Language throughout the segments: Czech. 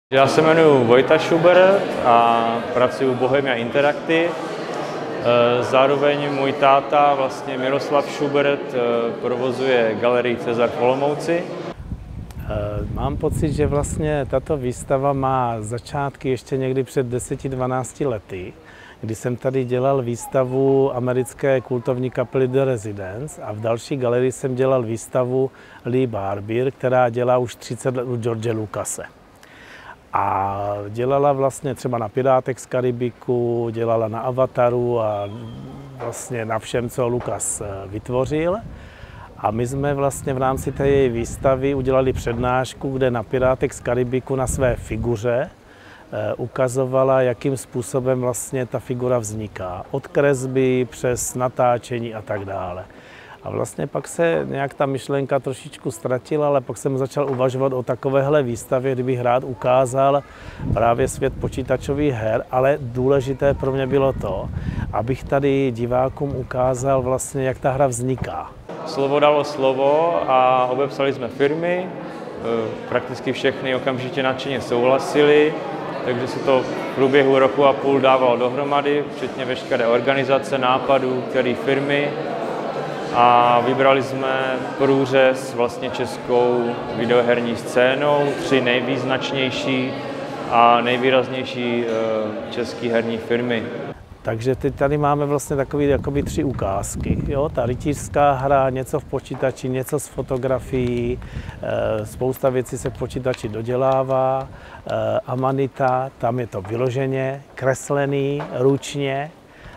Já se jmenuji Vojta Schubert a pracuji u Bohemia Interactive. Zároveň můj táta, vlastně Miroslav Schubert, provozuje galerii Cezar v Olomouci. Mám pocit, že vlastně tato výstava má začátky ještě někdy před 10-12 lety, kdy jsem tady dělal výstavu americké kultovní kapely The Residents a v další galerii jsem dělal výstavu Lee Barbier, která dělá už 30 let u George Lucase. A dělala vlastně třeba na Pirátech z Karibiku, dělala na Avataru a vlastně na všem, co Lucas vytvořil. A my jsme vlastně v rámci té její výstavy udělali přednášku, kde na Pirátech z Karibiku na své figuře ukazovala, jakým způsobem vlastně ta figura vzniká. Od kresby přes natáčení a tak dále. A vlastně pak se nějak ta myšlenka trošičku ztratila, ale pak jsem začal uvažovat o takovéhle výstavě, kdybych rád ukázal právě svět počítačových her, ale důležité pro mě bylo to, abych tady divákům ukázal vlastně, jak ta hra vzniká. Slovo dalo slovo a obepsali jsme firmy, prakticky všechny okamžitě nadšeně souhlasili, takže se to v průběhu roku a půl dávalo dohromady, včetně veškeré organizace, nápadů, které firmy. A vybrali jsme průřez vlastně českou videoherní scénou, 3 nejvýznačnější a nejvýraznější české herní firmy. Takže teď tady máme vlastně takové 3 ukázky. Jo? Ta rytířská hra, něco v počítači, něco s fotografií, spousta věcí se v počítači dodělává. Amanita, tam je to vyloženě, kreslený, ručně.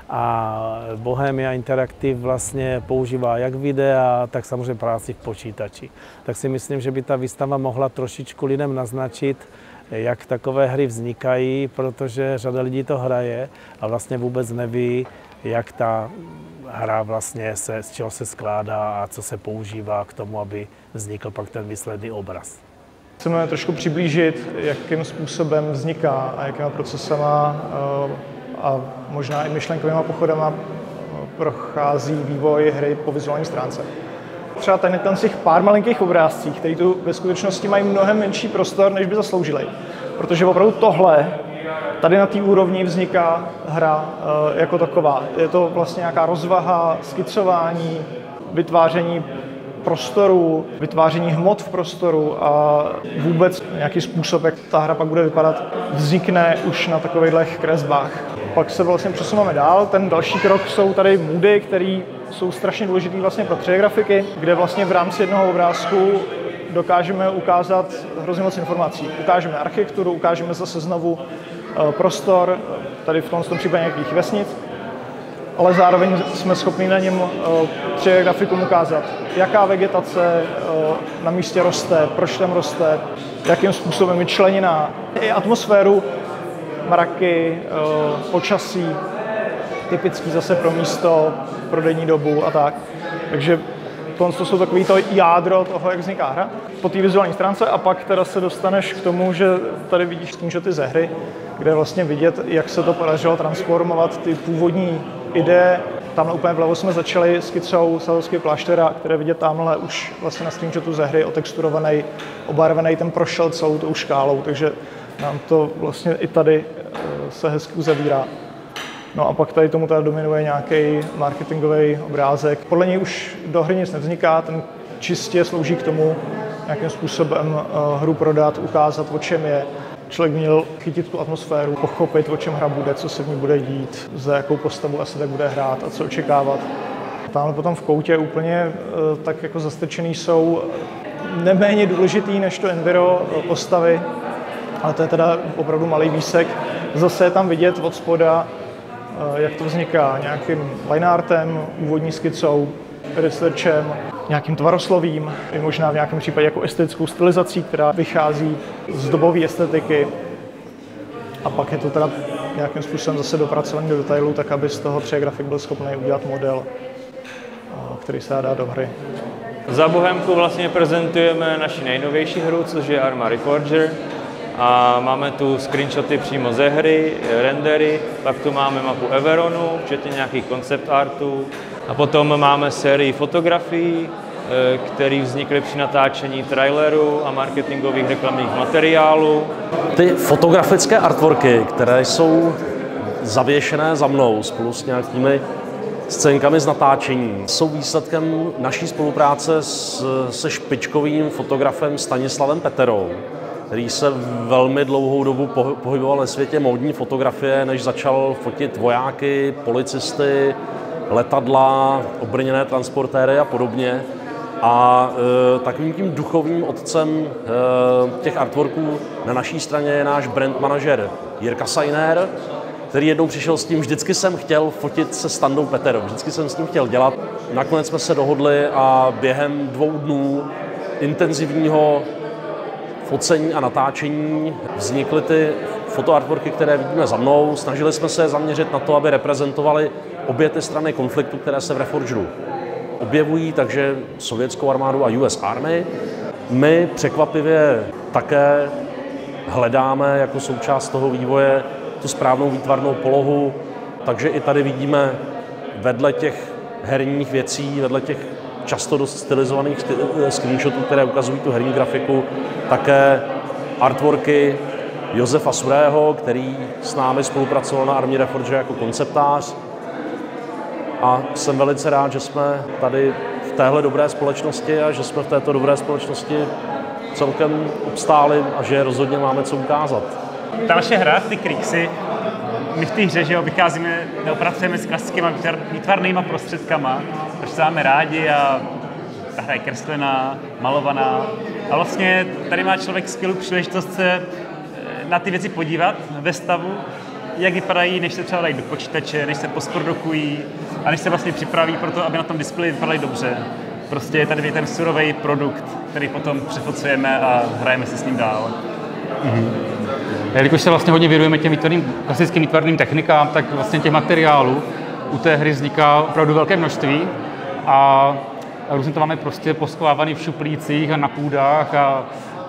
A Bohemia Interactive vlastně používá jak videa, tak samozřejmě práci v počítači. Tak si myslím, že by ta výstava mohla trošičku lidem naznačit, jak takové hry vznikají, protože řada lidí to hraje a vlastně vůbec neví, jak ta hra vlastně z čeho se skládá a co se používá k tomu, aby vznikl pak ten výsledný obraz. Chceme trošku přiblížit, jakým způsobem vzniká a jakýma procesama a možná i myšlenkovýma pochodama prochází vývoj hry po vizuální stránce. Třeba tady z těch pár malinkých obrázcích, které tu ve skutečnosti mají mnohem menší prostor, než by zasloužili. Protože opravdu tohle, tady na té úrovni vzniká hra jako taková. Je to vlastně nějaká rozvaha, skicování, vytváření prostoru, vytváření hmot v prostoru a vůbec nějaký způsob, jak ta hra pak bude vypadat, vznikne už na takových kresbách. Pak se vlastně přesuneme dál. Ten další krok jsou tady moody, které jsou strašně důležitý vlastně pro 3D grafiky, kde vlastně v rámci jednoho obrázku dokážeme ukázat hrozně moc informací. Ukážeme architekturu, ukážeme zase znovu prostor, tady v tomto případě nějakých vesnic, ale zároveň jsme schopni na něm 3D grafikům ukázat, jaká vegetace na místě roste, proč tam roste, jakým způsobem je členěná, i atmosféru, mraky, počasí, typický zase pro místo, pro denní dobu a tak. Takže to jsou takový to jádro toho, jak vzniká hra po té vizuální stránce a pak teda se dostaneš k tomu, že tady vidíš screenshoty ze hry, kde je vlastně vidět, jak se to podařilo transformovat ty původní ideje. Tamhle úplně vlevo jsme začali skicou Sadovského kláštera, které vidět tamhle už vlastně na screenshotu ze hry, otexturovaný, obarvený, ten prošel celou tou škálou, takže nám to vlastně i tady se hezky uzavírá. No a pak tady tomu teda dominuje nějaký marketingový obrázek. Podle něj už do hry nic nevzniká, ten čistě slouží k tomu, nějakým způsobem hru prodat, ukázat, o čem je. Člověk měl chytit tu atmosféru, pochopit, o čem hra bude, co se v ní bude dít, za jakou postavu asi tak bude hrát a co očekávat. Tamhle potom v koutě úplně tak jako zastrčený jsou neméně důležitý než to enviro postavy, ale to je teda opravdu malý výsek. Zase je tam vidět od spoda, jak to vzniká nějakým lineartem, úvodní skicou, researchem, nějakým tvaroslovím, i možná v nějakém případě jako estetickou stylizací, která vychází z dobové estetiky. A pak je to teda nějakým způsobem zase dopracovaný do detailu, tak aby z toho 3D grafik byl schopný udělat model, který se dá do hry. Za Bohemku vlastně prezentujeme naši nejnovější hru, což je Arma Reforger. A máme tu screenshoty přímo ze hry, rendery, pak tu máme mapu Everonu, včetně nějakých concept artů. A potom máme sérii fotografií, které vznikly při natáčení traileru a marketingových reklamních materiálů. Ty fotografické artworky, které jsou zavěšené za mnou spolu s nějakými scénkami z natáčení, jsou výsledkem naší spolupráce se špičkovým fotografem Stanislavem Peterou, který se velmi dlouhou dobu pohyboval ve světě módní fotografie, než začal fotit vojáky, policisty, letadla, obrněné transportéry a podobně. A takovým tím duchovním otcem těch artworků na naší straně je náš brand manažer Jirka Sajner, který jednou přišel s tím, vždycky jsem chtěl fotit se Standou Peterou, vždycky jsem s ním chtěl dělat. Nakonec jsme se dohodli a během 2 dnů intenzivního focení a natáčení vznikly ty fotoartworky, které vidíme za mnou. Snažili jsme se zaměřit na to, aby reprezentovali obě ty strany konfliktu, které se v Reforgeu objevují, takže sovětskou armádu a US Army. My překvapivě také hledáme jako součást toho vývoje tu správnou výtvarnou polohu, takže i tady vidíme vedle těch herních věcí, vedle těch často dost stylizovaných screenshotů, které ukazují tu herní grafiku, také artworky Josefa Surého, který s námi spolupracoval na Army Reforge jako konceptář. A jsem velice rád, že jsme tady v téhle dobré společnosti a že jsme v této dobré společnosti celkem obstáli a že rozhodně máme co ukázat. Ta naše hra, ty Kriegsy, my v té hře, že vycházíme, pracujeme s klasickými výtvarnýma prostředkama, protože se máme rádi a ta hra je kreslená, malovaná. A vlastně tady má člověk skvělou příležitost se na ty věci podívat ve stavu, jak vypadají, než se třeba dají do počítače, než se postprodukují a než se vlastně připraví pro to, aby na tom displeji vypadaly dobře. Prostě je tady ten surový produkt, který potom přefocujeme a hrajeme se s ním dál. Jelikož se vlastně hodně věnujeme těm klasickým výtvarným technikám, tak vlastně těch materiálů u té hry vzniká opravdu velké množství a různě to máme prostě posklávaný v šuplících a na půdách a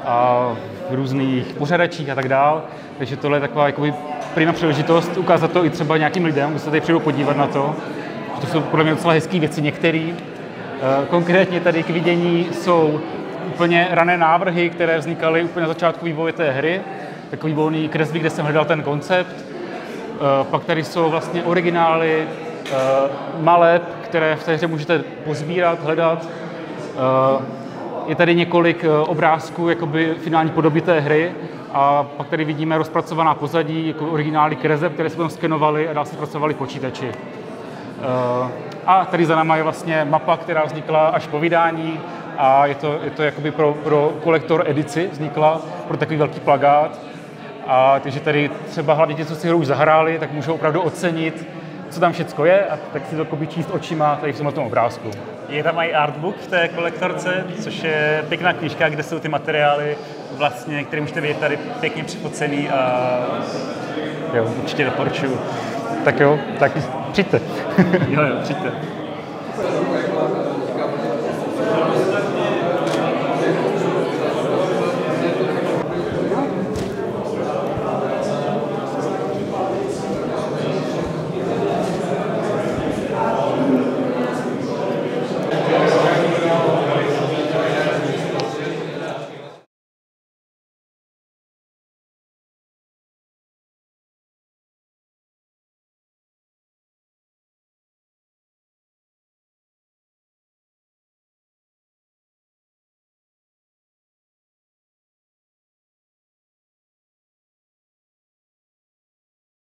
v různých pořadačích a tak dál. Takže tohle je taková jakoby prima příležitost ukázat to i třeba nějakým lidem, kdo se tady přijdou podívat na to. To jsou podle mě docela hezké věci některé. Konkrétně tady k vidění jsou úplně rané návrhy, které vznikaly úplně na začátku vývoje té hry. Takový volný kresby, kde jsem hledal ten koncept. Pak tady jsou vlastně originály maleb, které v té hře můžete pozbírat, hledat. Je tady několik obrázků jakoby finální podoby té hry a pak tady vidíme rozpracovaná pozadí, jako originály kreseb, které se potom skenovaly a dál se zpracovaly počítači. A tady za náma je vlastně mapa, která vznikla až po vydání a je to jakoby pro kolektor edici vznikla, pro takový velký plakát. A takže tady třeba hlavně ti, co si hru už zahráli, tak můžou opravdu ocenit, co tam všecko je a tak si to číst očima tady v tomhle obrázku. Je tam i artbook v té kolektorce, což je pěkná knížka, kde jsou ty materiály, vlastně, které můžete vidět tady pěkně přifocený a jo, určitě doporučuju. Tak jo, tak přijďte. jo, přijďte.